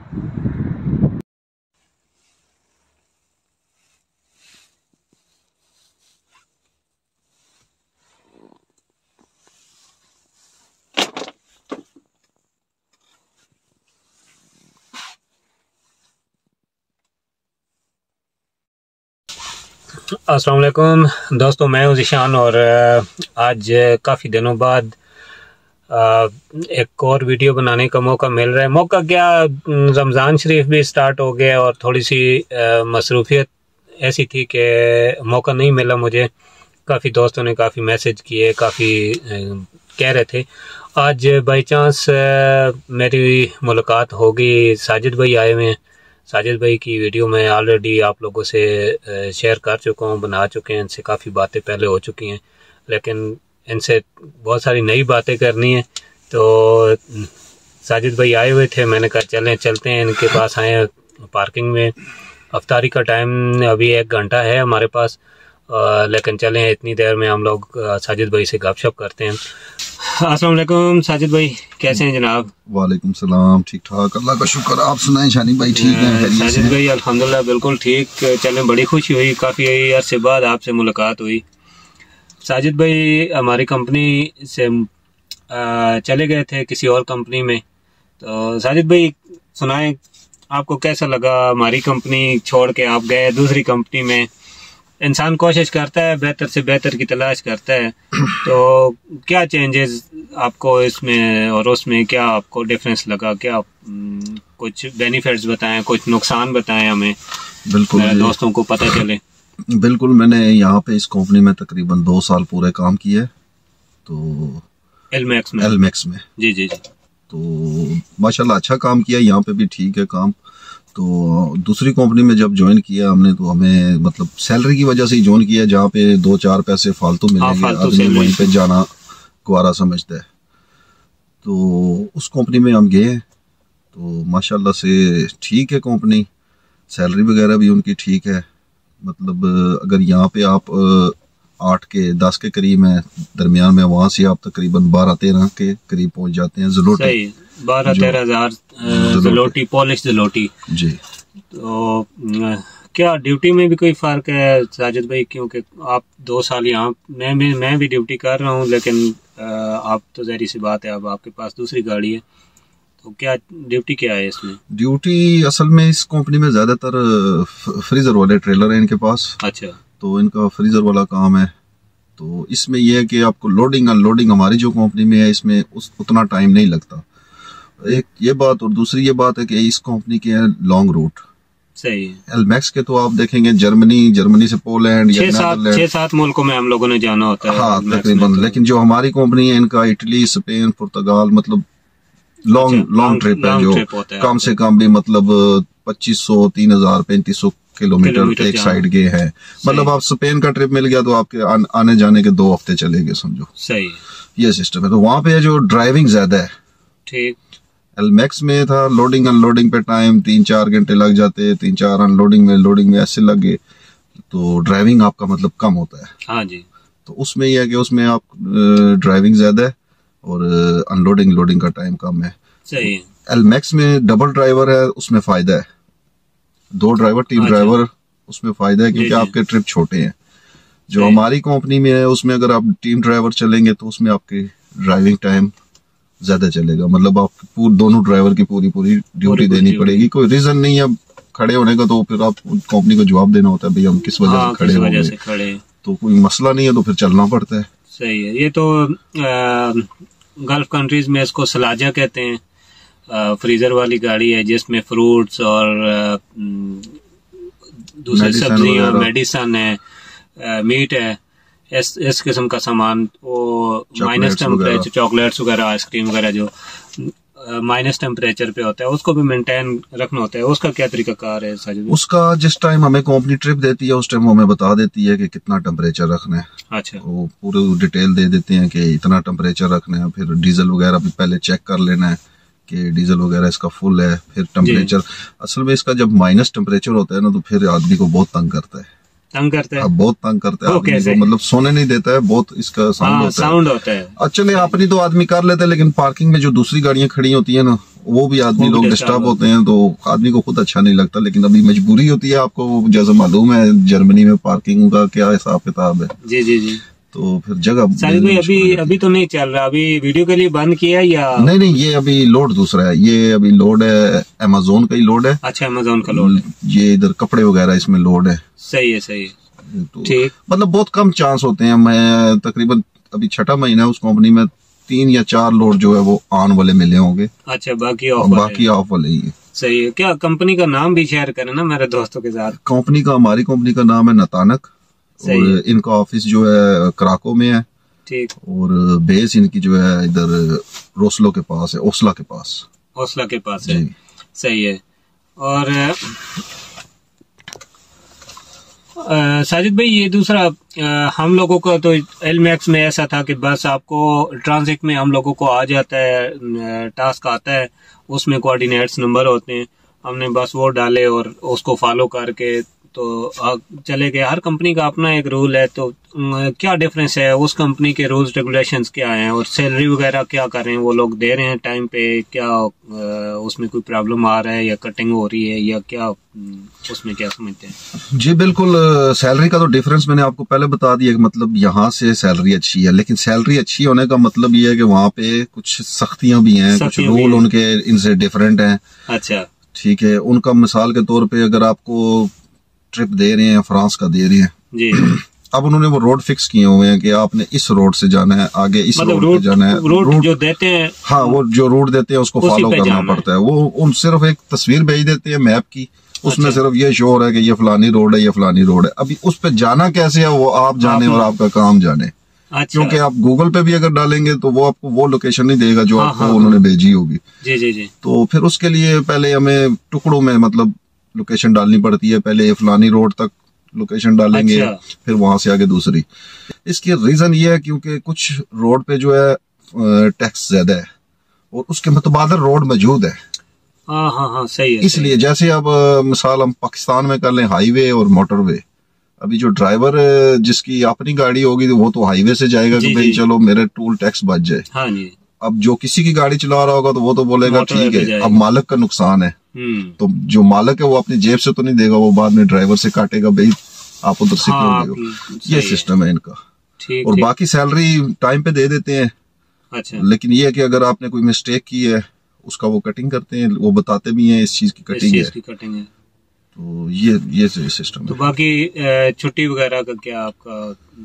अस्सलाम वालेकुम दोस्तों, मैं हूं ज़ीशान और आज काफ़ी दिनों बाद एक और वीडियो बनाने का मौका मिल रहा है। मौका क्या, रमज़ान शरीफ भी स्टार्ट हो गया और थोड़ी सी मसरूफियत ऐसी थी कि मौका नहीं मिला मुझे। काफ़ी दोस्तों ने काफ़ी मैसेज किए, काफ़ी कह रहे थे। आज बाई चांस मेरी मुलाकात होगी, साजिद भाई आए हुए हैं। साजिद भाई की वीडियो मैं ऑलरेडी आप लोगों से शेयर कर चुका हूँ, बना चुके हैं। इनसे काफ़ी बातें पहले हो चुकी हैं, लेकिन इनसे बहुत सारी नई बातें करनी है। तो साजिद भाई आए हुए थे, मैंने कहा चलते हैं इनके पास। आए पार्किंग में, अफ्तारी का टाइम अभी 1 घंटा है हमारे पास, लेकिन चलें इतनी देर में हम लोग साजिद भाई से गपशप करते हैं। अस्सलाम वालेकुम साजिद भाई, कैसे हैं जनाब? वालेकुम सलाम, ठीक ठाक, अल्लाह का शुक्र। आप सुनाएं शानी भाई, ठीक हैं? साजिद भाई अल्हम्दुलिल्लाह बिल्कुल ठीक। चलें, बड़ी खुशी हुई, काफ़ी अरसे बाद आपसे मुलाकात हुई। साजिद भाई हमारी कंपनी से चले गए थे किसी और कंपनी में। तो साजिद भाई सुनाएं, आपको कैसा लगा? हमारी कंपनी छोड़ के आप गए दूसरी कंपनी में। इंसान कोशिश करता है, बेहतर से बेहतर की तलाश करता है। तो क्या चेंजेस आपको इसमें और उसमें, क्या आपको डिफरेंस लगा? क्या कुछ बेनिफिट्स बताएं, कुछ नुकसान बताएं हमें, बिल्कुल दोस्तों को पता चले। बिल्कुल, मैंने यहाँ पे इस कंपनी में तकरीबन 2 साल पूरे काम किए। तो एलमैक्स में जी जी जी। तो माशाल्लाह अच्छा काम किया, यहाँ पे भी ठीक है काम। तो दूसरी कंपनी में जब ज्वाइन किया हमने, तो हमें मतलब सैलरी की वजह से ही ज्वाइन किया, जहाँ पे 2-4 पैसे फालतू मिलेंगे, आदमी वहीं पे जाना कुआरा समझता है। तो उस कंपनी में हम गए, तो माशाल्लाह से ठीक है कंपनी, सैलरी वगैरह भी उनकी ठीक है। मतलब अगर यहाँ पे आप 8 के 10 के करीब है दरमियान में, वहाँ से आप तकरीबन 12-13 के करीब पहुँच जाते हैं। ज़लोटी 12-13 हज़ार ज़लोटी, पॉलिश ज़लोटी जी। तो क्या ड्यूटी में भी कोई फ़र्क है साजिद भाई? क्योंकि आप 2 साल यहाँ, मैं भी ड्यूटी कर रहा हूँ, लेकिन आप तो ज़ाहिर सी बात है, अब आपके पास दूसरी गाड़ी है। तो क्या ड्यूटी क्या है इसमें? ड्यूटी असल में इस कंपनी में ज़्यादातर फ्रीज़र वाले ट्रेलर हैं इनके पास। अच्छा। तो इनका फ्रीज़र वाला काम है। तो इसमें यह है कि आपको लोडिंग अनलोडिंग हमारी जो कंपनी में है इसमें उतना टाइम नहीं लगता, एक ये बात। और दूसरी ये बात है कि इस कंपनी के लॉन्ग रूट सही है। एलमैक्स के तो आप देखेंगे जर्मनी से पोलैंड या 6-7 मुल्कों में हम लोगों ने जाना होता है। हाँ तकरीबन। तो लेकिन जो हमारी कंपनी है इनका इटली, स्पेन, पुर्तगाल, मतलब लॉन्ग ट्रिप है, जो कम से कम भी मतलब 2500, 3000, 3500 किलोमीटर एक साइड के है। मतलब आप स्पेन का ट्रिप मिल गया तो आपके आने जाने के 2 हफ्ते चलेंगे समझो। सही, ये सिस्टम है। तो वहाँ पे जो ड्राइविंग ज्यादा है, ठीक। एलमैक्स में था लोडिंग अनलोडिंग पे टाइम 3-4 घंटे लग जाते, 3-4 अनलोडिंग में, लोडिंग में ऐसे लगे, तो ड्राइविंग आपका मतलब कम होता है। हाँ जी। तो उसमें यह है कि उसमें आप ड्राइविंग ज्यादा है और अनलोडिंग लोडिंग का टाइम कम है। सही है। एलमैक्स में डबल ड्राइवर है, उसमें फायदा है। 2 ड्राइवर, 3 ड्राइवर, उसमें फायदा है क्योंकि आपके ट्रिप छोटे हैं। जो हमारी कंपनी में है उसमें अगर आप टीम ड्राइवर चलेंगे तो उसमें आपकी ड्राइविंग टाइम ज्यादा चलेगा। मतलब आप दोनों ड्राइवर की पूरी ड्यूटी देनी पड़ेगी। कोई रीजन नहीं है खड़े होने का, तो फिर आप कंपनी को जवाब देना होता है भाई हम किस वजह से खड़े हो गए। तो कोई मसला नहीं है, तो फिर चलना पड़ता है। सही है। ये तो गल्फ कंट्रीज में इसको सलाजा कहते हैं। फ्रीजर वाली गाड़ी है जिसमें फ्रूट्स और दूसरी सब्जियां, मेडिसन है, मीट है, इस किस्म का सामान। वो माइनस टेम्परेचर, चॉकलेट्स वगैरह, आइसक्रीम वगैरह जो माइनस टेम्परेचर पे होता है उसको भी मेंटेन रखना होता है। उसका क्या तरीका कार है साजिद? उसका जिस टाइम हमें कंपनी ट्रिप देती है उस टाइम वो हमें बता देती है कि कितना टेम्परेचर रखना है। अच्छा। वो पूरे डिटेल दे देते हैं कि इतना टेम्परेचर रखना है। फिर डीजल वगैरह भी पहले चेक कर लेना है कि डीजल वगैरह इसका फुल है। फिर टेम्परेचर, असल में इसका जब माइनस टेम्परेचर होता है ना तो फिर आदमी को बहुत तंग करता है। बहुत तंग करता है आदमी को, मतलब सोने नहीं देता है। बहुत इसका साउंड होता है। होता है। अच्छा नहीं, अपनी तो आदमी कर लेते हैं, लेकिन पार्किंग में जो दूसरी गाड़ियां खड़ी होती है ना वो भी आदमी लोग डिस्टर्ब होते हैं, तो आदमी को खुद अच्छा नहीं लगता। लेकिन अभी मजबूरी होती है, आपको जैसे मालूम है जर्मनी में पार्किंग का क्या हिसाब किताब है। जी जी जी। तो फिर जगह साजिद भाई अभी तो नहीं चल रहा, अभी वीडियो के लिए बंद किया या नहीं? ये अभी लोड दूसरा है, ये अभी लोड है अमेज़न का ही लोड है। अच्छा, अमेज़न का लोड है। ये इधर कपड़े वगैरह इसमें लोड है। सही है, सही है। तो ठीक, मतलब बहुत कम चांस होते हैं। मैं तकरीबन अभी 6ठा महीना है उस कंपनी में, 3 या 4 लोड जो है वो ऑन वाले मिले होंगे। अच्छा, बाकी ऑफ वाले ही है। सही है। क्या कंपनी का नाम भी शेयर करें ना मेरे दोस्तों के साथ? हमारी कंपनी का नाम है नतानक, और इनका ऑफिस जो है क्राको में है। ठीक। और बेस इनकी जो है इधर रोसलो के पास है, ओस्ला के पास। ओस्ला के पास है। सही है। और साजिद भाई ये दूसरा, हम लोगों को तो एलमैक्स में ऐसा था कि बस आपको ट्रांजिट में हम लोगों को आ जाता है, टास्क आता है, उसमें कोऑर्डिनेट्स नंबर होते हैं, हमने बस वो डाले और उसको फॉलो करके तो चले गए। हर कंपनी का अपना एक रूल है, तो क्या डिफरेंस है? उस कंपनी के रूल्स रेगुलेशंस क्या हैं, और सैलरी वगैरह क्या कर रहे हैं वो लोग, दे रहे हैं टाइम पे? क्या उसमें कोई प्रॉब्लम आ रहा है या कटिंग हो रही है या क्या, उसमें क्या समझते हैं? जी बिल्कुल, सैलरी का तो डिफरेंस मैंने आपको पहले बता दिया कि मतलब यहाँ से सैलरी अच्छी है, लेकिन सैलरी अच्छी होने का मतलब ये है कि वहाँ पे कुछ सख्तियां भी हैं, कुछ रूल उनके इनसे डिफरेंट हैं। अच्छा, ठीक है। उनका मिसाल के तौर पे अगर आपको ट्रिप दे रहे हैं, फ्रांस का दे रहे हैं जी, अब उन्होंने वो रोड फिक्स किए हुए हैं कि आपने इस रोड से जाना है, आगे इस मतलब रोड पे जाना है। रोड जो देते हैं, हाँ, वो जो रोड देते हैं उसको फॉलो करना पड़ता है। वो उन सिर्फ एक तस्वीर भेज देते हैं मैप की, उसमें सिर्फ ये शो हो रहा है कि ये फलानी रोड है, ये फलानी रोड है। अभी उस पे जाना कैसे है वो आप जाने और आपका काम जाने। अच्छा। क्योंकि आप गूगल पे भी अगर डालेंगे तो वो आपको वो लोकेशन नहीं देगा जो आपको उन्होंने भेजी होगी। जी जी जी। तो फिर उसके लिए पहले हमें टुकड़ों में मतलब लोकेशन डालनी पड़ती है। पहले फलानी रोड तक लोकेशन डालेंगे, फिर वहां से आगे दूसरी। इसकी रीजन ये है क्योंकि कुछ रोड पे जो है टैक्स ज्यादा है और उसके मुतबादल रोड मौजूद है। हाँ, सही है। इसलिए जैसे अब मिसाल हम पाकिस्तान में कर लें हाईवे और मोटरवे, अभी जो ड्राइवर जिसकी अपनी गाड़ी होगी वो तो हाईवे से जाएगा कि भाई चलो मेरे टोल टैक्स बच जाए। हाँ जी। अब जो किसी की गाड़ी चला रहा होगा तो वो तो बोलेगा ठीक है, अब मालिक का नुकसान है, तो जो मालिक है वो अपनी जेब से तो नहीं देगा, वो बाद में ड्राइवर से काटेगा, भाई आप उधर से क्यों दे हो। ये सिस्टम है इनका। और बाकी सैलरी टाइम पे दे देते हैं। अच्छा। लेकिन ये है कि अगर आपने कोई मिस्टेक की है उसका वो कटिंग करते हैं, वो बताते भी हैं इस चीज की कटिंग है। तो ये सिस्टम है। तो बाकी छुट्टी वगैरह का क्या आपका?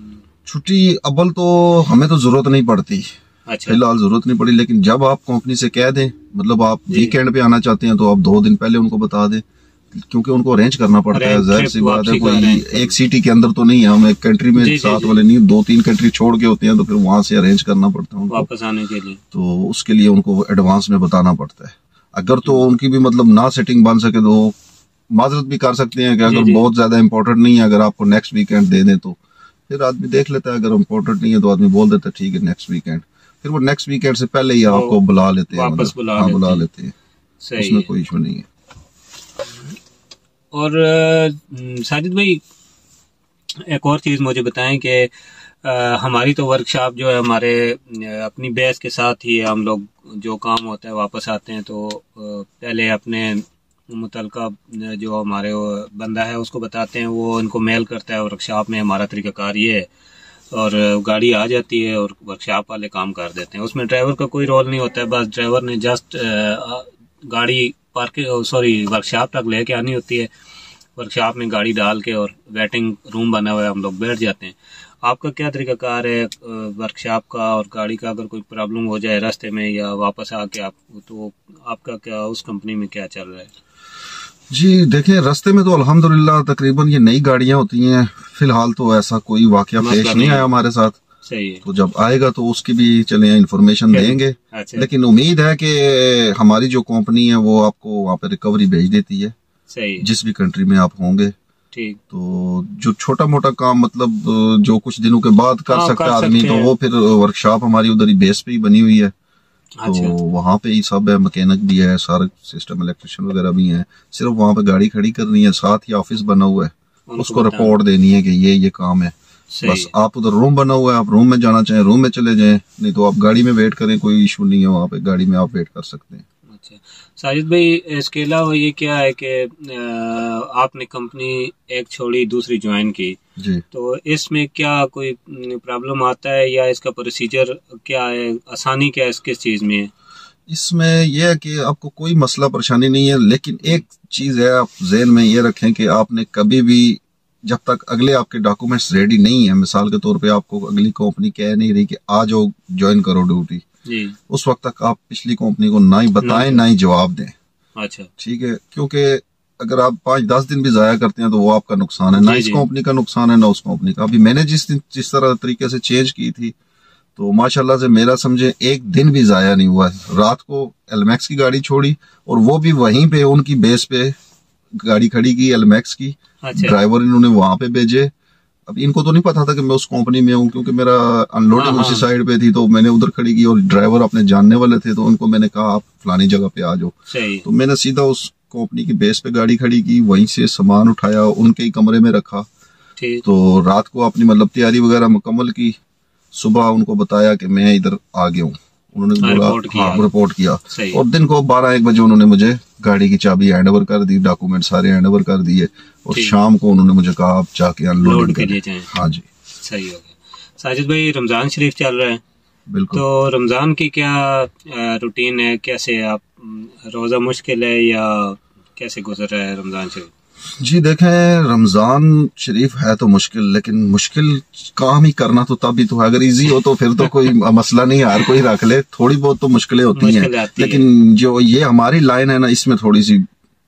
छुट्टी अव्वल तो हमें तो जरूरत नहीं पड़ती। अच्छा। फिलहाल जरूरत नहीं पड़ी, लेकिन जब आप कंपनी से कह दें, मतलब आप वीकेंड पे आना चाहते हैं तो आप 2 दिन पहले उनको बता दें, क्योंकि उनको अरेंज करना पड़ता है। जाहिर सी बात है, कोई एक सिटी के अंदर तो नहीं है, हम एक कंट्री में साथ वाले नहीं, 2-3 कंट्री छोड़ के होते हैं, तो फिर वहां से अरेंज करना पड़ता है उनको वापस आने के लिए। तो उसके लिए उनको एडवांस में बताना पड़ता है। अगर तो उनकी भी मतलब ना सेटिंग बन सके तो माजरत भी कर सकते हैं कि अगर बहुत ज्यादा इम्पोर्टेंट नहीं है, अगर आपको नेक्स्ट वीकेंड दे दें तो फिर आदमी देख लेता है। अगर इम्पोर्टेंट नहीं है तो आदमी बोल देता है ठीक है नेक्स्ट वीकेंड, फिर वो नेक्स्ट वीकेंड से पहले ही आपको बुला लेते हैं, वापस बुला लेते हैं। उसमें कोई इशू नहीं है। और साजिद भाई एक और चीज मुझे बताएं कि हमारी तो वर्कशॉप जो है हमारे अपनी बेस के साथ ही है। हम लोग जो काम होता है वापस आते हैं तो पहले अपने मुतलका जो हमारे बंदा है उसको बताते हैं, वो इनको मेल करता है वर्कशॉप में। हमारा तरीकाकार ये है, और गाड़ी आ जाती है और वर्कशॉप वाले काम कर देते हैं। उसमें ड्राइवर का कोई रोल नहीं होता है, बस ड्राइवर ने जस्ट गाड़ी वर्कशॉप तक लेके आनी होती है। वर्कशॉप में गाड़ी डाल के और वेटिंग रूम बना हुआ है, हम लोग बैठ जाते हैं। आपका क्या तरीकाकार है वर्कशॉप का और गाड़ी का? अगर कोई प्रॉब्लम हो जाए रास्ते में या वापस आके आप, तो आपका क्या उस कंपनी में क्या चल रहा है? जी देखें, रास्ते में तो अल्हम्दुलिल्लाह तकरीबन ये नई गाड़ियां होती हैं। फिलहाल तो ऐसा कोई वाकया पेश नहीं आया हमारे साथ। सही है। तो जब आएगा तो उसकी भी चले इन्फॉर्मेशन देंगे। अच्छा। लेकिन उम्मीद है कि हमारी जो कंपनी है वो आपको वहाँ पे रिकवरी भेज देती है। सही। जिस भी कंट्री में आप होंगे। ठीक। तो जो छोटा मोटा काम मतलब जो कुछ दिनों के बाद कर सकता है आदमी, तो वो फिर वर्कशॉप हमारी उधर ही बेस पे ही बनी हुई है। अच्छा। तो वहाँ पे ही सब है, मैकेनिक भी है, सारा सिस्टम, इलेक्ट्रिशियन वगैरह भी है। सिर्फ वहाँ पे गाड़ी खड़ी करनी है, साथ ही ऑफिस बना हुआ है, उसको रिपोर्ट देनी है कि ये काम है। बस आप उधर रूम बना हुआ है, आप रूम में जाना चाहें रूम में चले जाएं, नहीं तो आप गाड़ी में वेट करें, कोई इशू नहीं है, वहाँ पे गाड़ी में आप वेट कर सकते हैं। अच्छा साजिद भाई, इसके अलावा ये क्या है कि आपने कंपनी एक छोड़ी दूसरी ज्वाइन की, जी। तो इसमें क्या कोई प्रॉब्लम आता है या इसका प्रोसीजर क्या है, आसानी क्या है, किस चीज़ में है? इसमें यह है कि आपको कोई मसला परेशानी नहीं है, लेकिन एक चीज है, आप जहन में ये रखें कि आपने कभी भी, जब तक अगले आपके डॉक्यूमेंट्स रेडी नहीं है, मिसाल के तौर पे आपको अगली कंपनी कह नहीं रही कि आ जाओ ज्वाइन करो ड्यूटी, उस वक्त तक आप पिछली कंपनी को ना ही बताएं ना ही जवाब दें। अच्छा, ठीक है, क्योंकि अगर आप 5-10 दिन भी जाया करते हैं तो वो आपका नुकसान है, ना इस कंपनी का नुकसान है ना उस कंपनी का। अभी मैंने जिस तरह तरीके से चेंज की थी, तो माशाल्लाह से मेरा समझे एक दिन भी जाया नहीं हुआ है। रात को एलमैक्स की गाड़ी छोड़ी और वो भी वहीं पे उनकी बेस पे गाड़ी खड़ी की एलमैक्स की। अच्छा। ड्राइवर इन्होंने वहां पे भेजे। अब इनको तो नहीं पता था कि मैं उस कंपनी में हूँ, क्योंकि मेरा अनलोडिंग उसी साइड पे थी, तो मैंने उधर खड़ी की और ड्राइवर अपने जानने वाले थे, तो उनको मैंने कहा आप फलानी जगह पे आ जाओ। तो मैंने सीधा उस कंपनी की बेस पे गाड़ी खड़ी की, वहीं से सामान उठाया, उनके ही कमरे में रखा। तो रात को अपनी मतलब तैयारी वगैरह मुकम्मल की, सुबह उनको बताया कि मैं इधर आ गया हूँ। उन्होंने बोला रिपोर्ट किया और दिन को 12-1 बजे उन्होंने मुझे गाड़ी की चाबी हैंड ओवर कर दी, डॉक्यूमेंट सारे हैंड ओवर कर दिए और शाम को उन्होंने मुझे कहा आप जाके अनलोड के लिए जाएं। हाँ जी, सही हो गया। साजिद भाई, रमजान शरीफ चल रहा है, बिल्कुल, तो रमजान की क्या रूटीन है, कैसे आप, रोजा मुश्किल है या कैसे गुजर रहा है रमजान शरीफ? जी देखें, रमजान शरीफ है तो मुश्किल, लेकिन मुश्किल काम ही करना तो तभी तो है। अगर इजी हो तो फिर तो कोई मसला नहीं, हर कोई रख ले। थोड़ी बहुत तो मुश्किलें होती हैं, लेकिन जो ये हमारी लाइन है ना, इसमें थोड़ी सी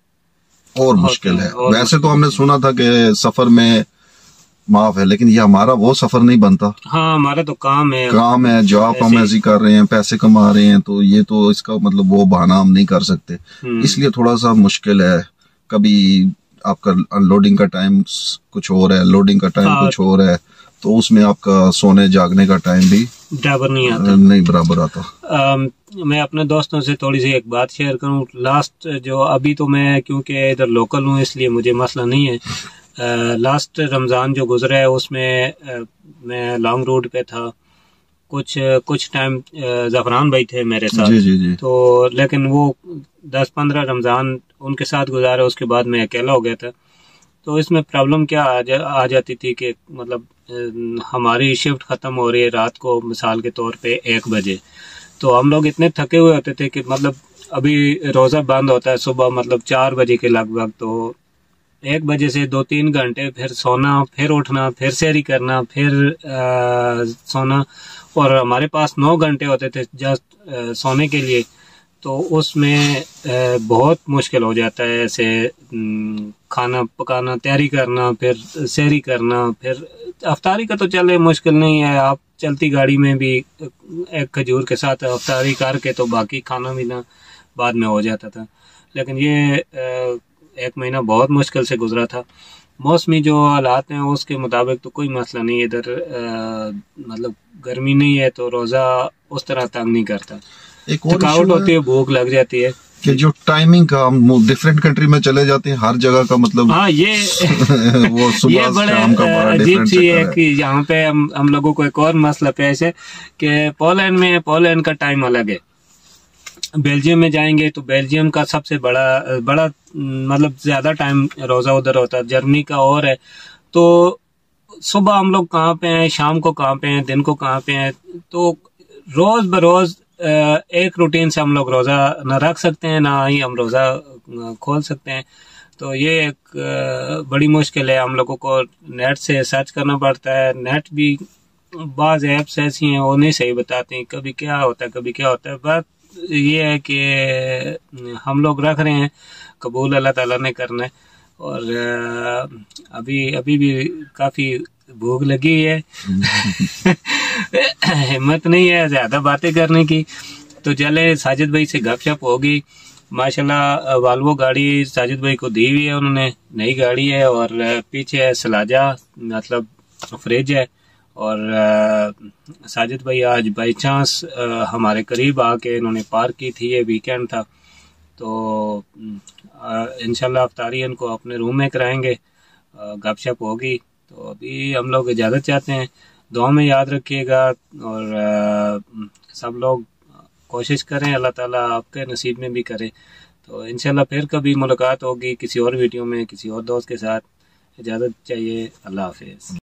और मुश्किल है। वैसे तो हमने सुना था कि सफर में माफ है, लेकिन ये हमारा वो सफर नहीं बनता। हाँ, हमारा तो काम है, जॉब हम ऐसी कर रहे हैं, पैसे कमा रहे हैं, तो ये तो इसका मतलब वो बहाना हम नहीं कर सकते, इसलिए थोड़ा सा मुश्किल है। कभी आपका अनलोडिंग का टाइम कुछ और है, लोडिंग का टाइम कुछ और है, तो उसमें आपका सोने जागने का टाइम भी बराबर नहीं बराबर आता। मैं अपने दोस्तों से थोड़ी सी एक बात शेयर करूं, लास्ट जो अभी तो मैं क्योंकि इधर लोकल हूं इसलिए मुझे मसला नहीं है, लास्ट रमज़ान जो गुजरा है उसमें मैं लॉन्ग रूट पे था, कुछ टाइम ज़फ़रान भाई थे मेरे साथ। जी। तो लेकिन वो 10-15 रमज़ान उनके साथ गुजारे, उसके बाद मैं अकेला हो गया था। तो इसमें प्रॉब्लम क्या आ जाती थी कि मतलब हमारी शिफ्ट ख़त्म हो रही है रात को, मिसाल के तौर पे 1 बजे, तो हम लोग इतने थके हुए होते थे कि मतलब अभी रोज़ा बंद होता है सुबह मतलब 4 बजे के लगभग, तो 1 बजे से 2-3 घंटे फिर सोना, फिर उठना, फिर सैरी करना, फिर सोना, और हमारे पास 9 घंटे होते थे जस्ट सोने के लिए। तो उसमें बहुत मुश्किल हो जाता है ऐसे खाना पकाना, तैयारी करना, फिर सैरी करना, फिर अफ्तारी का तो चले मुश्किल नहीं है, आप चलती गाड़ी में भी एक खजूर के साथ अफ्तारी करके तो बाकी खाना पीना बाद में हो जाता था। लेकिन ये 1 महीना बहुत मुश्किल से गुजरा था। मौसमी जो हालात हैं उसके मुताबिक तो कोई मसला नहीं, इधर मतलब गर्मी नहीं है तो रोज़ा उस तरह तंग नहीं करता। एक और थकावट होती है, भूख लग जाती है कि जो टाइमिंग का हम डिफरेंट कंट्री में चले जाते हैं, हर जगह का मतलब हाँ ये वो सुबह शाम का बड़ा अजीब सी है कि यहाँ पे हम लोगों को एक और मसला पेश है कि पोलैंड का टाइम अलग है, बेल्जियम में जाएंगे तो बेल्जियम का सबसे बड़ा मतलब ज्यादा टाइम रोजा उधर होता है, जर्मनी का और है। तो सुबह हम लोग कहाँ पे हैं, शाम को कहाँ पे हैं, दिन को कहाँ पे हैं, तो रोज बरोज एक रूटीन से हम लोग रोजा ना रख सकते हैं, ना ही हम रोजा खोल सकते हैं। तो ये एक बड़ी मुश्किल है, हम लोगों को नेट से सर्च करना पड़ता है। नेट भी बाज़ ऐप्स ऐसी हैं वो नहीं सही बताते हैं, कभी क्या होता है कभी क्या होता है। बात ये है कि हम लोग रख रहे हैं, कबूल अल्लाह ताला ने करना है। और अभी भी काफ़ी भूख लगी है हिम्मत नहीं है ज़्यादा बातें करने की, तो चले साजिद भाई से गपशप होगी। माशाल्लाह वाल्वो गाड़ी साजिद भाई को दी हुई है उन्होंने, नई गाड़ी है, और पीछे सलाजा मतलब फ्रिज है। और साजिद भाई आज बाई चांस हमारे करीब आके इन्होंने पार्क की थी, ये वीकेंड था, तो इंशाल्लाह अफ्तारी इनको अपने रूम में कराएंगे, गपशप होगी। तो अभी हम लोग इजाज़त चाहते हैं, दुआ में याद रखिएगा, और सब लोग कोशिश करें, अल्लाह ताला आपके नसीब में भी करे। तो इंशाल्लाह फिर कभी मुलाकात होगी किसी और वीडियो में किसी और दोस्त के साथ। इजाज़त चाहिए। अल्लाह हाफिज़।